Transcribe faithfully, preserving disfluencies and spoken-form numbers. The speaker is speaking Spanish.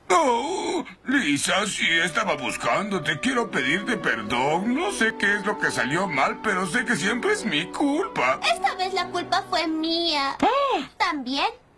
Oh, Lisa, sí estaba buscándote. Quiero pedirte perdón. No sé qué es lo que salió mal, pero sé que siempre es mi culpa. Esta vez la culpa fue mía. ¡Ah! También